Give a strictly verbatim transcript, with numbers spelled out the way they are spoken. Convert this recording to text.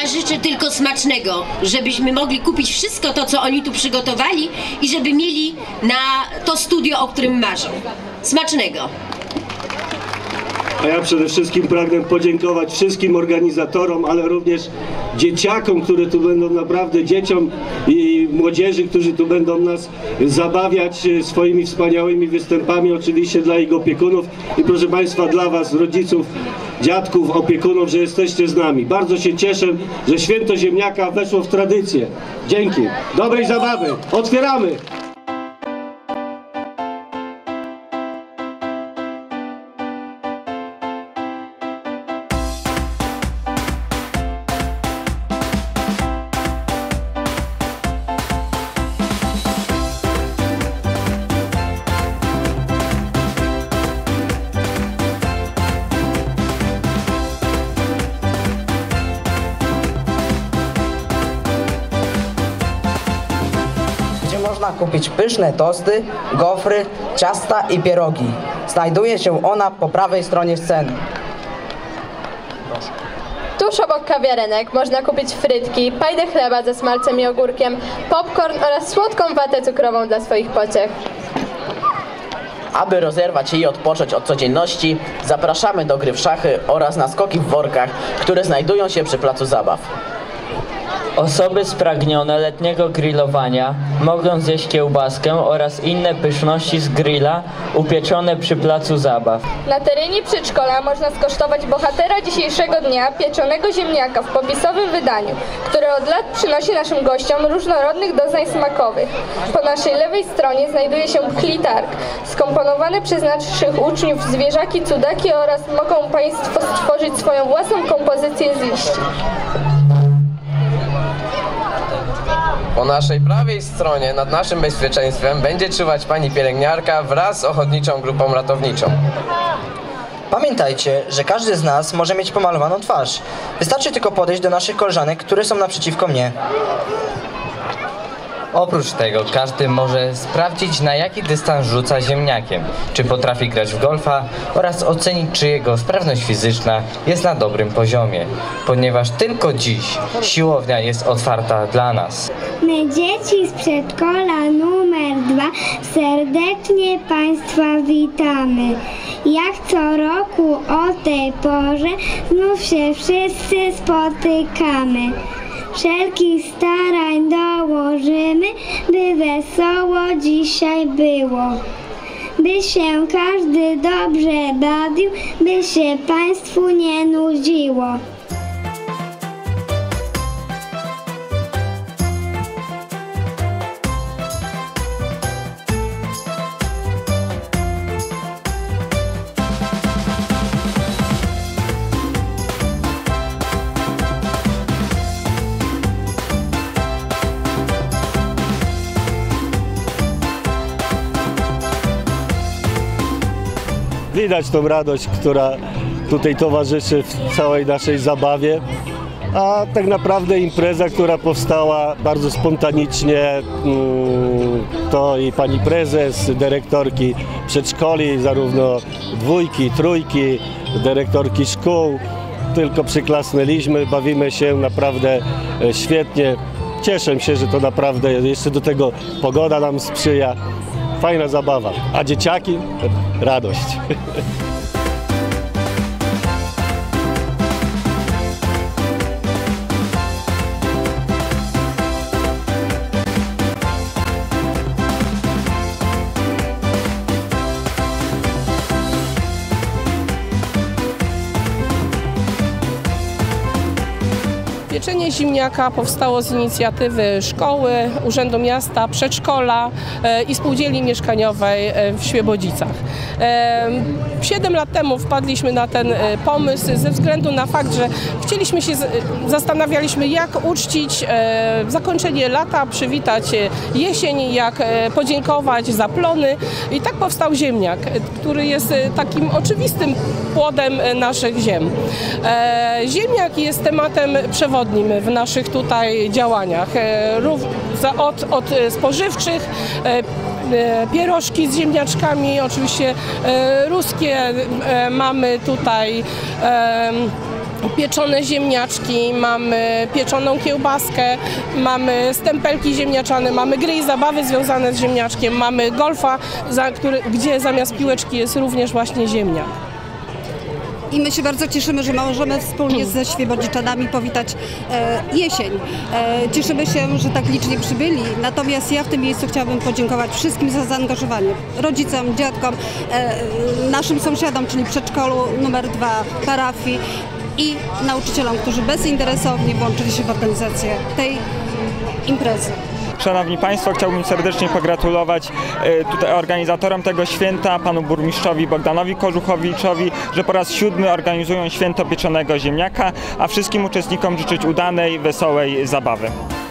Ja życzę tylko smacznego, żebyśmy mogli kupić wszystko to, co oni tu przygotowali i żeby mieli na to studio, o którym marzą. Smacznego! A ja przede wszystkim pragnę podziękować wszystkim organizatorom, ale również dzieciakom, które tu będą naprawdę, dzieciom i młodzieży, którzy tu będą nas zabawiać swoimi wspaniałymi występami, oczywiście dla ich opiekunów i proszę Państwa, dla Was, rodziców, dziadków, opiekunów, że jesteście z nami. Bardzo się cieszę, że Święto Ziemniaka weszło w tradycję. Dzięki. Dobrej zabawy. Otwieramy. Można kupić pyszne tosty, gofry, ciasta i pierogi. Znajduje się ona po prawej stronie sceny. Tuż obok kawiarenek można kupić frytki, pajdę chleba ze smalcem i ogórkiem, popcorn oraz słodką watę cukrową dla swoich pociech. Aby rozerwać się i odpocząć od codzienności, zapraszamy do gry w szachy oraz na skoki w workach, które znajdują się przy placu zabaw. Osoby spragnione letniego grillowania mogą zjeść kiełbaskę oraz inne pyszności z grilla upieczone przy placu zabaw. Na terenie przedszkola można skosztować bohatera dzisiejszego dnia, pieczonego ziemniaka w popisowym wydaniu, które od lat przynosi naszym gościom różnorodnych doznań smakowych. Po naszej lewej stronie znajduje się pchlitarg, skomponowany przez naszych uczniów zwierzaki, cudaki oraz mogą Państwo stworzyć swoją własną kompozycję z liści. Po naszej prawej stronie, nad naszym bezpieczeństwem, będzie czuwać pani pielęgniarka wraz z ochotniczą grupą ratowniczą. Pamiętajcie, że każdy z nas może mieć pomalowaną twarz. Wystarczy tylko podejść do naszych koleżanek, które są naprzeciwko mnie. Oprócz tego każdy może sprawdzić, na jaki dystans rzuca ziemniakiem, czy potrafi grać w golfa oraz ocenić, czy jego sprawność fizyczna jest na dobrym poziomie, ponieważ tylko dziś siłownia jest otwarta dla nas. My, dzieci z przedszkola numer dwa, serdecznie Państwa witamy. Jak co roku o tej porze znów się wszyscy spotykamy. Wszelkich starań dołożymy, by wesoło dzisiaj było. By się każdy dobrze bawił, by się Państwu nie nudziło. Widać tą radość, która tutaj towarzyszy w całej naszej zabawie, a tak naprawdę impreza, która powstała bardzo spontanicznie, to i pani prezes, dyrektorki przedszkoli, zarówno dwójki, trójki, dyrektorki szkół, tylko przyklasnęliśmy, bawimy się naprawdę świetnie. Cieszę się, że to naprawdę jeszcze do tego pogoda nam sprzyja. Fajna zabawa, a dzieciaki radość. Pieczenie ziemniaka powstało z inicjatywy szkoły, Urzędu Miasta, przedszkola i spółdzielni mieszkaniowej w Świebodzicach. Siedem lat temu wpadliśmy na ten pomysł ze względu na fakt, że chcieliśmy się, zastanawialiśmy, jak uczcić zakończenie lata, przywitać jesień, jak podziękować za plony i tak powstał ziemniak, który jest takim oczywistym płodem naszych ziem. Ziemniak jest tematem przewodnim w naszych tutaj działaniach, od, od spożywczych, pierożki z ziemniaczkami, oczywiście ruskie, mamy tutaj pieczone ziemniaczki, mamy pieczoną kiełbaskę, mamy stempelki ziemniaczane, mamy gry i zabawy związane z ziemniaczkiem, mamy golfa, za, który, gdzie zamiast piłeczki jest również właśnie ziemniak. I my się bardzo cieszymy, że możemy wspólnie ze Świebodziczanami powitać e, jesień. E, cieszymy się, że tak licznie przybyli. Natomiast ja w tym miejscu chciałabym podziękować wszystkim za zaangażowanie. Rodzicom, dziadkom, e, naszym sąsiadom, czyli przedszkolu numer dwa, parafii i nauczycielom, którzy bezinteresownie włączyli się w organizację tej imprezy. Szanowni Państwo, chciałbym serdecznie pogratulować tutaj organizatorom tego święta, panu burmistrzowi Bogdanowi Kożuchowiczowi, że po raz siódmy organizują święto pieczonego ziemniaka, a wszystkim uczestnikom życzyć udanej, wesołej zabawy.